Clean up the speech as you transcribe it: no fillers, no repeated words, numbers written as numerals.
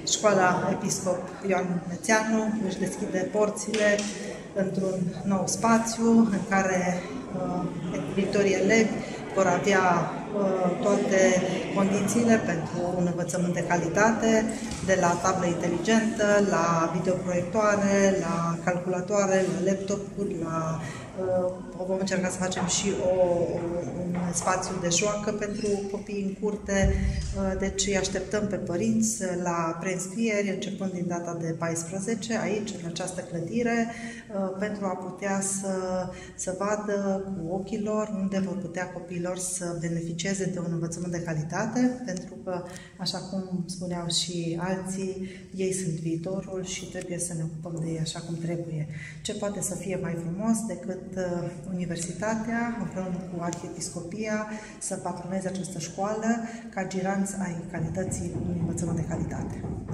Școala Episcop Ioan Mețeanu își deschide porțile într-un nou spațiu în care viitorii elevi vor avea toate condițiile pentru un învățământ de calitate, de la tablă inteligentă, la videoproiectoare, la calculatoare, la laptopuri, vom încerca să facem și un spațiu de joacă pentru copii în curte, deci îi așteptăm pe părinți la preînscrieri începând din data de 14 aici, în această clădire, pentru a putea să vadă cu ochii lor unde vor putea copiilor să beneficieze de un învățământ de calitate, pentru că, așa cum spuneau și alții, ei sunt viitorul și trebuie să ne ocupăm de ei așa cum trebuie. Ce poate să fie mai frumos decât Universitatea, împreună cu Arhiepiscopia, să patroneze această școală ca giranți ai calității unui învățământ de calitate.